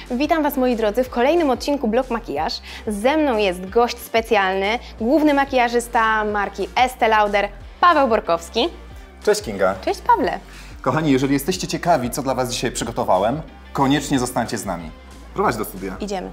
Witam Was, moi drodzy, w kolejnym odcinku Blog Makijaż. Ze mną jest gość specjalny, główny makijażysta marki Estée Lauder, Paweł Borkowski. Cześć Kinga. Cześć Pawle. Kochani, jeżeli jesteście ciekawi, co dla Was dzisiaj przygotowałem, koniecznie zostańcie z nami. Prowadź do studia. Idziemy.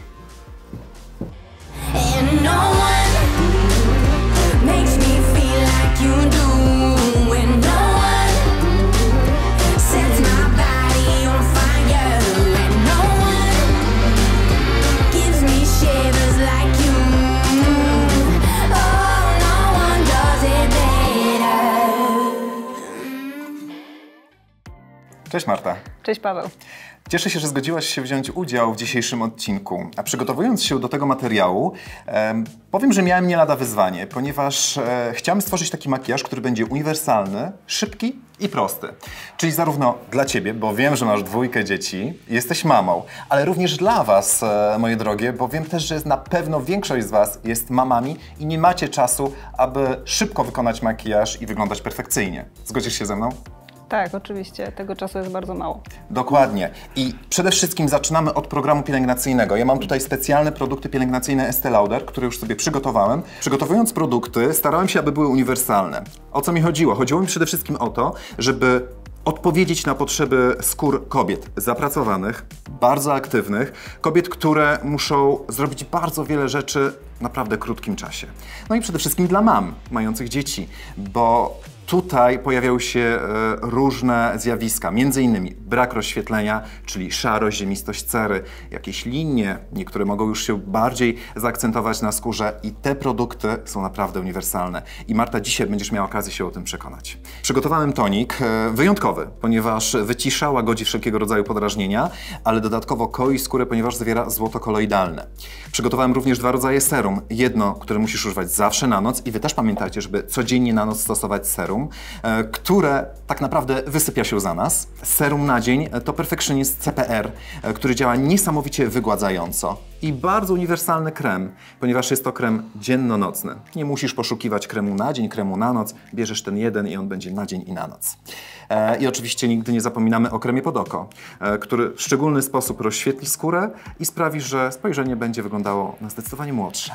Cześć Marta. Cześć Paweł. Cieszę się, że zgodziłaś się wziąć udział w dzisiejszym odcinku. A przygotowując się do tego materiału, powiem, że miałem nie lada wyzwanie, ponieważ chciałem stworzyć taki makijaż, który będzie uniwersalny, szybki i prosty. Czyli zarówno dla Ciebie, bo wiem, że masz dwójkę dzieci, jesteś mamą, ale również dla Was, moje drogie, bo wiem też, że na pewno większość z Was jest mamami i nie macie czasu, aby szybko wykonać makijaż i wyglądać perfekcyjnie. Zgodzisz się ze mną? Tak, oczywiście. Tego czasu jest bardzo mało. Dokładnie. I przede wszystkim zaczynamy od programu pielęgnacyjnego. Ja mam tutaj specjalne produkty pielęgnacyjne Estée Lauder, które już sobie przygotowałem. Przygotowując produkty, starałem się, aby były uniwersalne. O co mi chodziło? Chodziło mi przede wszystkim o to, żeby odpowiedzieć na potrzeby skór kobiet zapracowanych, bardzo aktywnych, kobiet, które muszą zrobić bardzo wiele rzeczy w naprawdę krótkim czasie. No i przede wszystkim dla mam mających dzieci, bo tutaj pojawiały się różne zjawiska, między innymi brak rozświetlenia, czyli szarość, ziemistość cery, jakieś linie, niektóre mogą już się bardziej zaakcentować na skórze i te produkty są naprawdę uniwersalne. I Marta, dzisiaj będziesz miała okazję się o tym przekonać. Przygotowałem tonik wyjątkowy, ponieważ wycisza, łagodzi wszelkiego rodzaju podrażnienia, ale dodatkowo koi skórę, ponieważ zawiera złoto koloidalne. Przygotowałem również dwa rodzaje serum. Jedno, które musisz używać zawsze na noc i Wy też pamiętajcie, żeby codziennie na noc stosować serum, które tak naprawdę wysypia się za nas. Serum na dzień to Perfectionist CPR, który działa niesamowicie wygładzająco. I bardzo uniwersalny krem, ponieważ jest to krem dzienno-nocny. Nie musisz poszukiwać kremu na dzień, kremu na noc. Bierzesz ten jeden i on będzie na dzień i na noc. I oczywiście nigdy nie zapominamy o kremie pod oko, który w szczególny sposób rozświetli skórę i sprawi, że spojrzenie będzie wyglądało na zdecydowanie młodsze.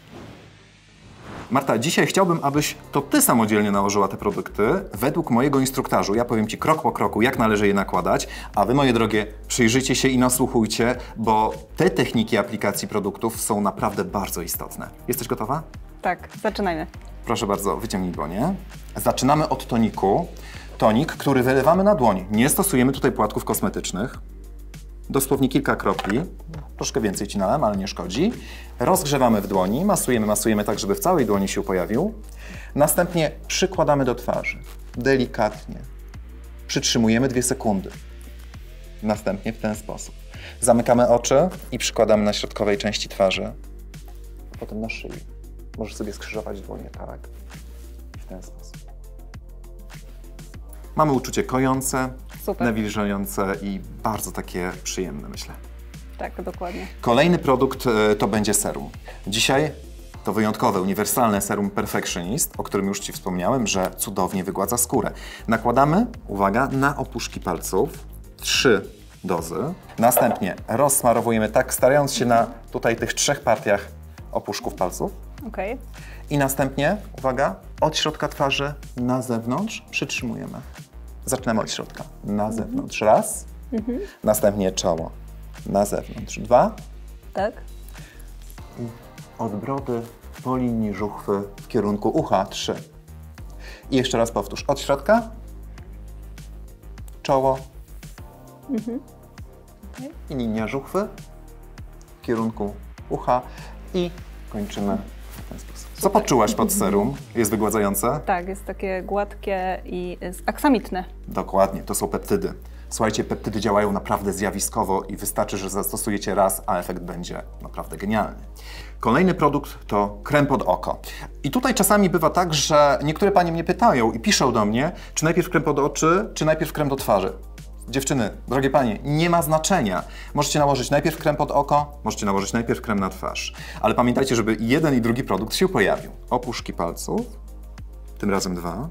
Marta, dzisiaj chciałbym, abyś to Ty samodzielnie nałożyła te produkty według mojego instruktażu. Ja powiem Ci krok po kroku, jak należy je nakładać, a Wy, moje drogie, przyjrzyjcie się i nasłuchujcie, bo te techniki aplikacji produktów są naprawdę bardzo istotne. Jesteś gotowa? Tak, zaczynajmy. Proszę bardzo, wyciągnij dłonie. Zaczynamy od toniku. Tonik, który wylewamy na dłoń. Nie stosujemy tutaj płatków kosmetycznych. Dosłownie kilka kropli. Troszkę więcej Ci nalem, ale nie szkodzi. Rozgrzewamy w dłoni, masujemy tak, żeby w całej dłoni się pojawił. Następnie przykładamy do twarzy. Delikatnie. Przytrzymujemy 2 sekundy. Następnie w ten sposób. Zamykamy oczy i przykładamy na środkowej części twarzy. Potem na szyi. Możesz sobie skrzyżować dłonie, tak. W ten sposób. Mamy uczucie kojące, Super. nawilżające i bardzo takie przyjemne, myślę. Tak, dokładnie. Kolejny produkt to będzie serum. Dzisiaj to wyjątkowe, uniwersalne serum Perfectionist, o którym już Ci wspomniałem, że cudownie wygładza skórę. Nakładamy, uwaga, na opuszki palców 3 dozy. Następnie rozsmarowujemy tak, starając się na tutaj tych 3 partiach opuszków palców. Okej. I następnie, uwaga, od środka twarzy na zewnątrz przytrzymujemy. Zaczynamy od środka. Na zewnątrz. Raz. Następnie czoło. Na zewnątrz. 2. Tak. I od brody po linii żuchwy w kierunku ucha. 3. I jeszcze raz powtórz. Od środka. Czoło. I linia żuchwy w kierunku ucha. I kończymy w ten sposób. Co poczułaś pod serum? Jest wygładzające? Tak, jest takie gładkie i aksamitne. Dokładnie, to są peptydy. Słuchajcie, peptydy działają naprawdę zjawiskowo i wystarczy, że zastosujecie raz, a efekt będzie naprawdę genialny. Kolejny produkt to krem pod oko. I tutaj czasami bywa tak, że niektóre panie mnie pytają i piszą do mnie, czy najpierw krem pod oczy, czy najpierw krem do twarzy. Dziewczyny, drogie panie, nie ma znaczenia. Możecie nałożyć najpierw krem pod oko, możecie nałożyć najpierw krem na twarz. Ale pamiętajcie, żeby jeden i drugi produkt się pojawił. Opuszki palców, tym razem 2.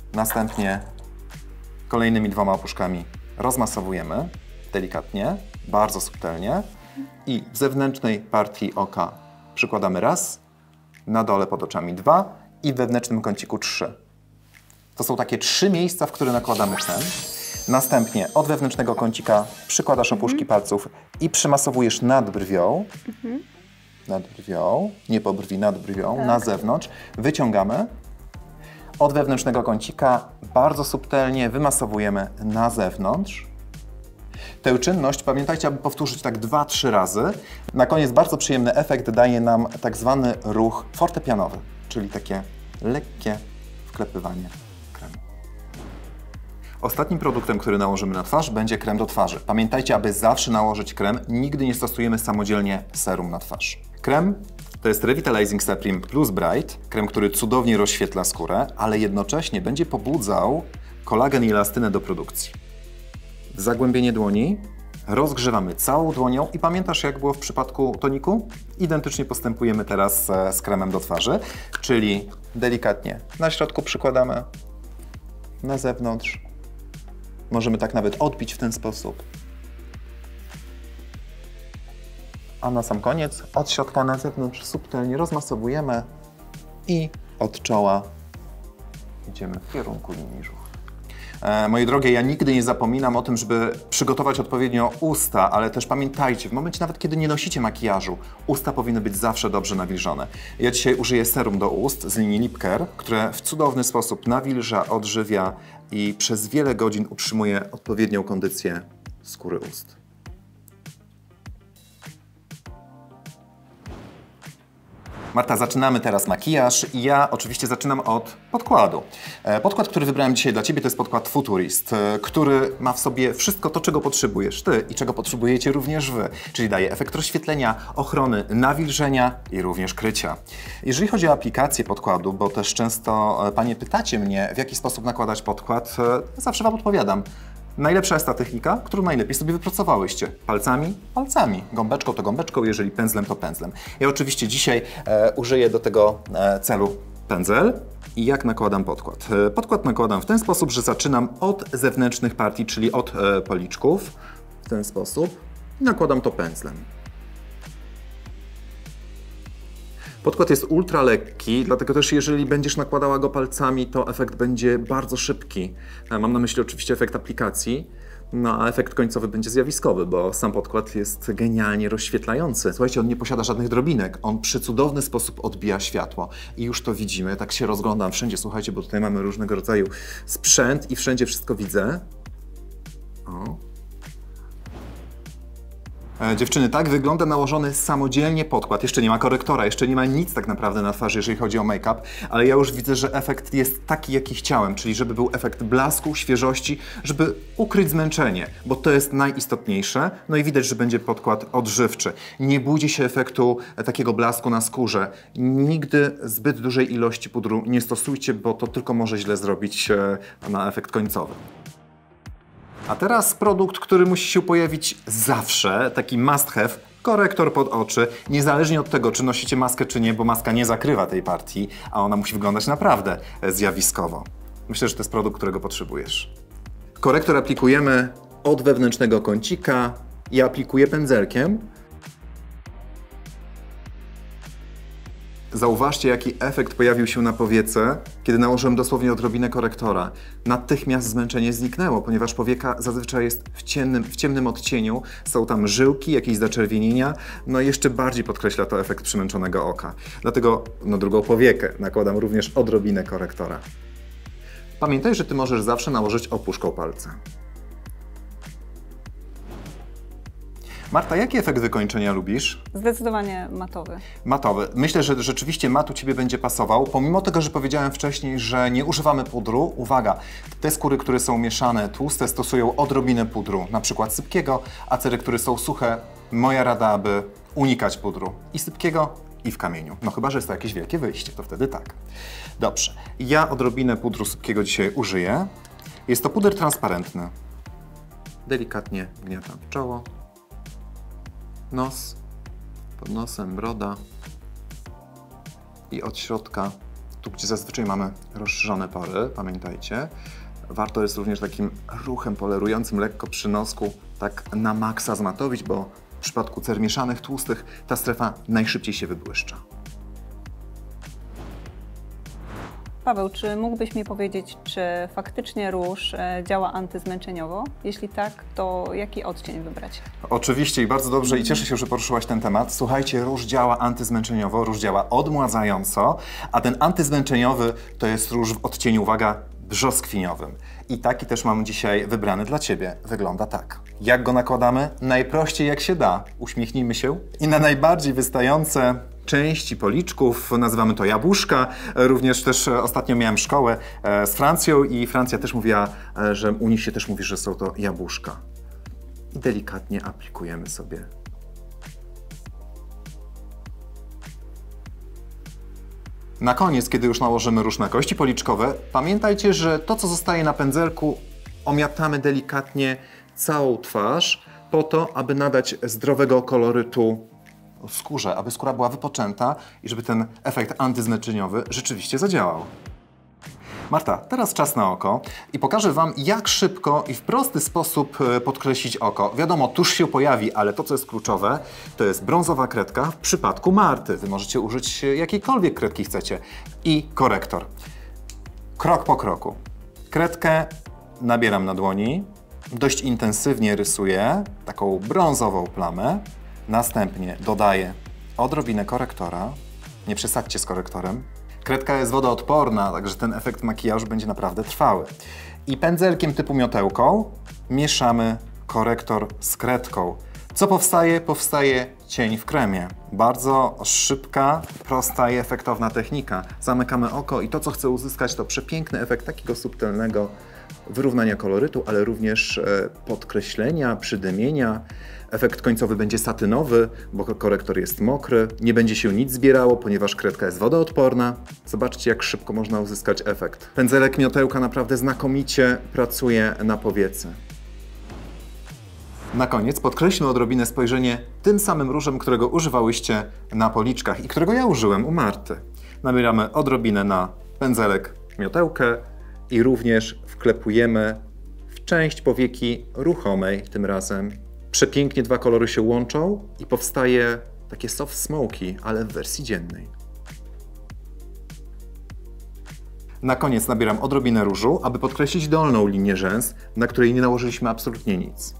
Następnie kolejnymi 2 opuszkami rozmasowujemy delikatnie bardzo subtelnie i w zewnętrznej partii oka przykładamy raz, na dole pod oczami 2 i w wewnętrznym kąciku 3. To są takie 3 miejsca, w które nakładamy krem. Następnie od wewnętrznego kącika przykładasz opuszki palców i przymasowujesz nad brwią. Nad brwią, nie po brwi, nad brwią, na zewnątrz. Wyciągamy. Od wewnętrznego kącika bardzo subtelnie wymasowujemy na zewnątrz. Tę czynność pamiętajcie, aby powtórzyć tak 2-3 razy. Na koniec bardzo przyjemny efekt daje nam tak zwany ruch fortepianowy, czyli takie lekkie wklepywanie kremu. Ostatnim produktem, który nałożymy na twarz, będzie krem do twarzy. Pamiętajcie, aby zawsze nałożyć krem, nigdy nie stosujemy samodzielnie serum na twarz. Krem to jest Revitalizing Supreme Plus Bright, krem, który cudownie rozświetla skórę, ale jednocześnie będzie pobudzał kolagen i elastynę do produkcji. Zagłębienie dłoni, rozgrzewamy całą dłonią i pamiętasz, jak było w przypadku toniku? Identycznie postępujemy teraz z kremem do twarzy, czyli delikatnie na środku przykładamy, na zewnątrz. Możemy tak nawet odbić w ten sposób. A na sam koniec od środka na zewnątrz subtelnie rozmasowujemy i od czoła idziemy w kierunku linii żuchwy. Moje drogie, ja nigdy nie zapominam o tym, żeby przygotować odpowiednio usta, ale też pamiętajcie, w momencie nawet kiedy nie nosicie makijażu, usta powinny być zawsze dobrze nawilżone. Ja dzisiaj użyję serum do ust z linii Lip Care, które w cudowny sposób nawilża, odżywia i przez wiele godzin utrzymuje odpowiednią kondycję skóry ust. Marta, zaczynamy teraz makijaż i ja oczywiście zaczynam od podkładu. Podkład, który wybrałem dzisiaj dla Ciebie, to jest podkład Futurist, który ma w sobie wszystko to, czego potrzebujesz Ty i czego potrzebujecie również Wy, czyli daje efekt rozświetlenia, ochrony, nawilżenia i również krycia. Jeżeli chodzi o aplikację podkładu, bo też często Panie pytacie mnie, w jaki sposób nakładać podkład, zawsze Wam odpowiadam. Najlepsza jest ta technika, którą najlepiej sobie wypracowałyście. Palcami? Palcami. Gąbeczką to gąbeczką, jeżeli pędzlem to pędzlem. Ja oczywiście dzisiaj użyję do tego celu pędzel. I jak nakładam podkład? Podkład nakładam w ten sposób, że zaczynam od zewnętrznych partii, czyli od policzków. W ten sposób. I nakładam to pędzlem. Podkład jest ultra lekki, dlatego też jeżeli będziesz nakładała go palcami, to efekt będzie bardzo szybki. Mam na myśli oczywiście efekt aplikacji, no a efekt końcowy będzie zjawiskowy, bo sam podkład jest genialnie rozświetlający. Słuchajcie, on nie posiada żadnych drobinek, on przy cudowny sposób odbija światło. I już to widzimy, tak się rozglądam wszędzie, słuchajcie, bo tutaj mamy różnego rodzaju sprzęt i wszędzie wszystko widzę. O. Dziewczyny, tak wygląda nałożony samodzielnie podkład. Jeszcze nie ma korektora, jeszcze nie ma nic tak naprawdę na twarzy, jeżeli chodzi o make-up, ale ja już widzę, że efekt jest taki, jaki chciałem, czyli żeby był efekt blasku, świeżości, żeby ukryć zmęczenie, bo to jest najistotniejsze. No i widać, że będzie podkład odżywczy. Nie bójcie się efektu takiego blasku na skórze. Nigdy zbyt dużej ilości pudru nie stosujcie, bo to tylko może źle zrobić na efekt końcowy. A teraz produkt, który musi się pojawić zawsze, taki must have, korektor pod oczy, niezależnie od tego, czy nosicie maskę, czy nie, bo maska nie zakrywa tej partii, a ona musi wyglądać naprawdę zjawiskowo. Myślę, że to jest produkt, którego potrzebujesz. Korektor aplikujemy od wewnętrznego kącika. Ja aplikuję pędzelkiem. Zauważcie, jaki efekt pojawił się na powiece, kiedy nałożyłem dosłownie odrobinę korektora. Natychmiast zmęczenie zniknęło, ponieważ powieka zazwyczaj jest w ciemnym odcieniu, są tam żyłki, jakieś zaczerwienienia, no i jeszcze bardziej podkreśla to efekt przymęczonego oka. Dlatego na drugą powiekę nakładam również odrobinę korektora. Pamiętaj, że Ty możesz zawsze nałożyć opuszką palca. Marta, jaki efekt wykończenia lubisz? Zdecydowanie matowy. Matowy. Myślę, że rzeczywiście mat u Ciebie będzie pasował. Pomimo tego, że powiedziałem wcześniej, że nie używamy pudru, uwaga, te skóry, które są mieszane, tłuste, stosują odrobinę pudru, na przykład sypkiego, a cery, które są suche, moja rada, aby unikać pudru i sypkiego, i w kamieniu. No chyba, że jest to jakieś wielkie wyjście, to wtedy tak. Dobrze, ja odrobinę pudru sypkiego dzisiaj użyję. Jest to puder transparentny. Delikatnie gniatam w czoło. Nos, pod nosem broda i od środka, tu gdzie zazwyczaj mamy rozszerzone pory, pamiętajcie. Warto jest również takim ruchem polerującym lekko przy nosku tak na maksa zmatowić, bo w przypadku cer mieszanych, tłustych, ta strefa najszybciej się wybłyszcza. Paweł, czy mógłbyś mi powiedzieć, czy faktycznie róż działa antyzmęczeniowo? Jeśli tak, to jaki odcień wybrać? Oczywiście i bardzo dobrze i cieszę się, że poruszyłaś ten temat. Słuchajcie, róż działa antyzmęczeniowo, róż działa odmładzająco, a ten antyzmęczeniowy to jest róż w odcieniu, uwaga, brzoskwiniowym. I taki też mam dzisiaj wybrany dla Ciebie. Wygląda tak. Jak go nakładamy? Najprościej jak się da. Uśmiechnijmy się i na najbardziej wystające części policzków, nazywamy to jabłuszka. Również też ostatnio miałem szkołę z Francją i Francja też mówiła, że u nich się też mówi, że są to jabłuszka. I delikatnie aplikujemy sobie. Na koniec, kiedy już nałożymy róż na kości policzkowe, pamiętajcie, że to, co zostaje na pędzelku, omiatamy delikatnie całą twarz po to, aby nadać zdrowego kolorytu skórze, aby skóra była wypoczęta i żeby ten efekt antyzmęczeniowy rzeczywiście zadziałał. Marta, teraz czas na oko i pokażę Wam, jak szybko i w prosty sposób podkreślić oko. Wiadomo, tusz się pojawi, ale to, co jest kluczowe, to jest brązowa kredka w przypadku Marty. Wy możecie użyć jakiejkolwiek kredki chcecie. I korektor. Krok po kroku. Kredkę nabieram na dłoni, dość intensywnie rysuję taką brązową plamę. Następnie dodaję odrobinę korektora. Nie przesadźcie z korektorem. Kredka jest wodoodporna, także ten efekt makijażu będzie naprawdę trwały. I pędzelkiem typu miotełką mieszamy korektor z kredką. Co powstaje? Powstaje cień w kremie. Bardzo szybka, prosta i efektowna technika. Zamykamy oko i to, co chcę uzyskać, to przepiękny efekt takiego subtelnego wyrównania kolorytu, ale również podkreślenia, przydymienia. Efekt końcowy będzie satynowy, bo korektor jest mokry. Nie będzie się nic zbierało, ponieważ kredka jest wodoodporna. Zobaczcie, jak szybko można uzyskać efekt. Pędzelek miotełka naprawdę znakomicie pracuje na powiece. Na koniec podkreślmy odrobinę spojrzenie tym samym różem, którego używałyście na policzkach i którego ja użyłem u Marty. Nabieramy odrobinę na pędzelek miotełkę i również wklepujemy w część powieki ruchomej tym razem. Przepięknie dwa kolory się łączą i powstaje takie soft smoky, ale w wersji dziennej. Na koniec nabieram odrobinę różu, aby podkreślić dolną linię rzęs, na której nie nałożyliśmy absolutnie nic.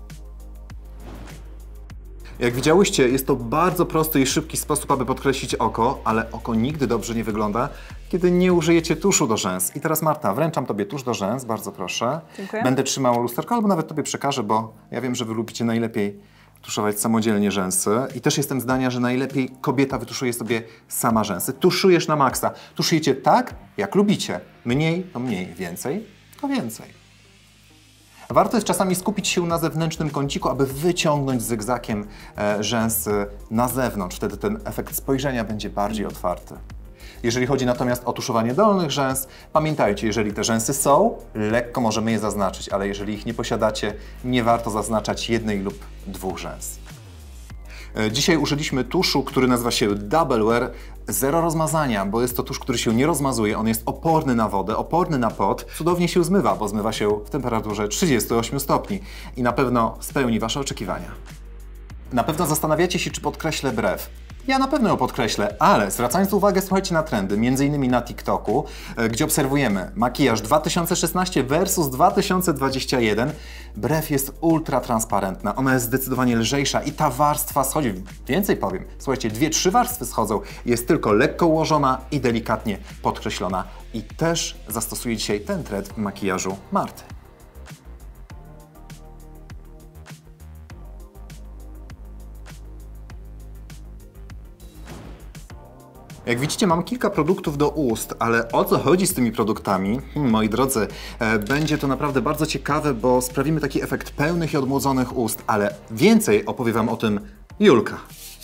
Jak widziałyście, jest to bardzo prosty i szybki sposób, aby podkreślić oko, ale oko nigdy dobrze nie wygląda, kiedy nie użyjecie tuszu do rzęs. I teraz Marta, wręczam Tobie tusz do rzęs, bardzo proszę. Dziękuję. Będę trzymał lusterko, albo nawet Tobie przekażę, bo ja wiem, że Wy lubicie najlepiej tuszować samodzielnie rzęsy. I też jestem zdania, że najlepiej kobieta wytuszuje sobie sama rzęsy. Tuszujesz na maksa. Tuszujecie tak, jak lubicie. Mniej to mniej, więcej to więcej. Warto jest czasami skupić się na zewnętrznym kąciku, aby wyciągnąć zygzakiem rzęsy na zewnątrz. Wtedy ten efekt spojrzenia będzie bardziej otwarty. Jeżeli chodzi natomiast o tuszowanie dolnych rzęs, pamiętajcie, jeżeli te rzęsy są, lekko możemy je zaznaczyć, ale jeżeli ich nie posiadacie, nie warto zaznaczać jednej lub dwóch rzęs. Dzisiaj użyliśmy tuszu, który nazywa się Double Wear, zero rozmazania, bo jest to tusz, który się nie rozmazuje, on jest oporny na wodę, oporny na pot, cudownie się zmywa, bo zmywa się w temperaturze 38 stopni i na pewno spełni Wasze oczekiwania. Na pewno zastanawiacie się, czy podkreślę brew. Ja na pewno ją podkreślę, ale zwracając uwagę, słuchajcie, na trendy, m.in. na TikToku, gdzie obserwujemy makijaż 2016 versus 2021, brew jest ultra transparentna, ona jest zdecydowanie lżejsza i ta warstwa schodzi, więcej powiem, słuchajcie, 2-3 warstwy schodzą, jest tylko lekko ułożona i delikatnie podkreślona. I też zastosuję dzisiaj ten trend w makijażu Marty. Jak widzicie, mam kilka produktów do ust, ale o co chodzi z tymi produktami? Moi drodzy, będzie to naprawdę bardzo ciekawe, bo sprawimy taki efekt pełnych i odmłodzonych ust, ale więcej opowie Wam o tym Julka.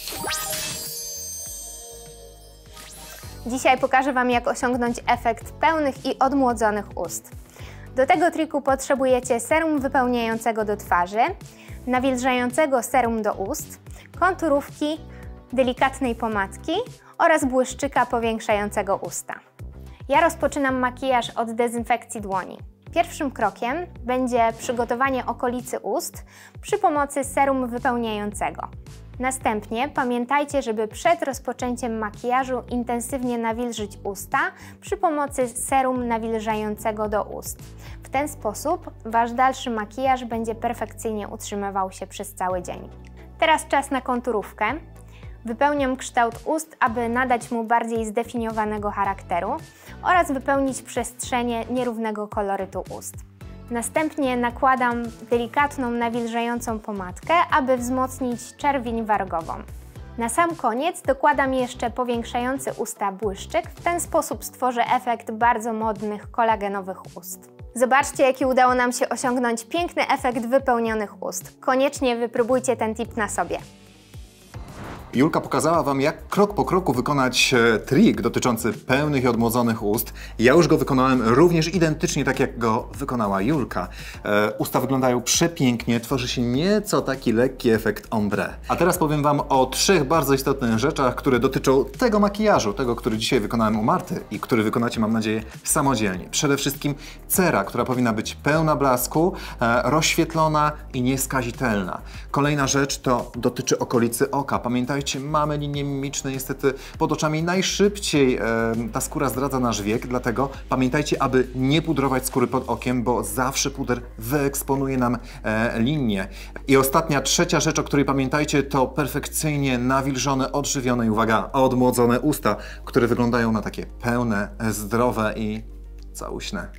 Dzisiaj pokażę Wam, jak osiągnąć efekt pełnych i odmłodzonych ust. Do tego triku potrzebujecie serum wypełniającego do twarzy, nawilżającego serum do ust, konturówki, delikatnej pomadki oraz błyszczyka powiększającego usta. Ja rozpoczynam makijaż od dezynfekcji dłoni. Pierwszym krokiem będzie przygotowanie okolicy ust przy pomocy serum wypełniającego. Następnie pamiętajcie, żeby przed rozpoczęciem makijażu intensywnie nawilżyć usta przy pomocy serum nawilżającego do ust. W ten sposób Wasz dalszy makijaż będzie perfekcyjnie utrzymywał się przez cały dzień. Teraz czas na konturówkę. Wypełniam kształt ust, aby nadać mu bardziej zdefiniowanego charakteru oraz wypełnić przestrzenie nierównego kolorytu ust. Następnie nakładam delikatną, nawilżającą pomadkę, aby wzmocnić czerwień wargową. Na sam koniec dokładam jeszcze powiększający usta błyszczyk, w ten sposób stworzę efekt bardzo modnych, kolagenowych ust. Zobaczcie, jaki udało nam się osiągnąć piękny efekt wypełnionych ust. Koniecznie wypróbujcie ten tip na sobie. Julka pokazała Wam, jak krok po kroku wykonać trik dotyczący pełnych i odmłodzonych ust. Ja już go wykonałem również identycznie tak, jak go wykonała Julka. Usta wyglądają przepięknie, tworzy się nieco taki lekki efekt ombre. A teraz powiem Wam o 3 bardzo istotnych rzeczach, które dotyczą tego makijażu, tego, który dzisiaj wykonałem u Marty i który wykonacie, mam nadzieję, samodzielnie. Przede wszystkim cera, która powinna być pełna blasku, rozświetlona i nieskazitelna. Kolejna rzecz to dotyczy okolicy oka. Pamiętajcie, mamy linie mimiczne, niestety pod oczami najszybciej ta skóra zdradza nasz wiek, dlatego pamiętajcie, aby nie pudrować skóry pod okiem, bo zawsze puder wyeksponuje nam linię. I ostatnia, trzecia rzecz, o której pamiętajcie, to perfekcyjnie nawilżone, odżywione i uwaga, odmłodzone usta, które wyglądają na takie pełne, zdrowe i całuśne.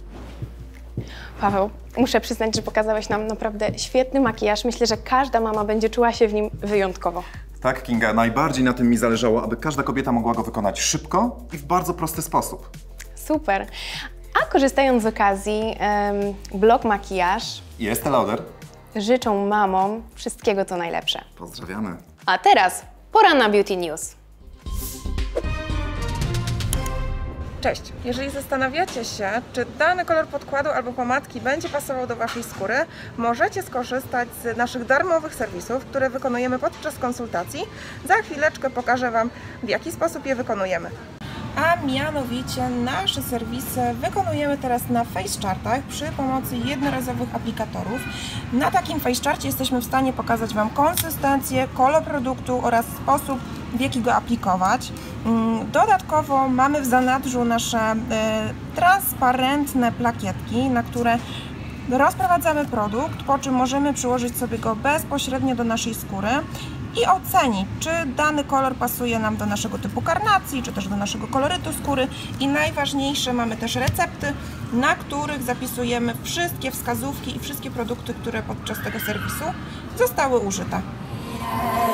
Paweł, muszę przyznać, że pokazałeś nam naprawdę świetny makijaż. Myślę, że każda mama będzie czuła się w nim wyjątkowo. Tak, Kinga, najbardziej na tym mi zależało, aby każda kobieta mogła go wykonać szybko i w bardzo prosty sposób. Super. A korzystając z okazji, blog Makijaż I Estée Lauder. życzą mamom wszystkiego co najlepsze. Pozdrawiamy. A teraz pora na Beauty News. Cześć! Jeżeli zastanawiacie się, czy dany kolor podkładu albo pomadki będzie pasował do Waszej skóry, możecie skorzystać z naszych darmowych serwisów, które wykonujemy podczas konsultacji. Za chwileczkę pokażę Wam, w jaki sposób je wykonujemy. A mianowicie nasze serwisy wykonujemy teraz na FaceChartach przy pomocy jednorazowych aplikatorów. Na takim FaceCharcie jesteśmy w stanie pokazać Wam konsystencję, kolor produktu oraz sposób, w jaki go aplikować. Dodatkowo mamy w zanadrzu nasze transparentne plakietki, na które rozprowadzamy produkt, po czym możemy przyłożyć sobie go bezpośrednio do naszej skóry i ocenić, czy dany kolor pasuje nam do naszego typu karnacji, czy też do naszego kolorytu skóry. I najważniejsze, mamy też recepty, na których zapisujemy wszystkie wskazówki i wszystkie produkty, które podczas tego serwisu zostały użyte.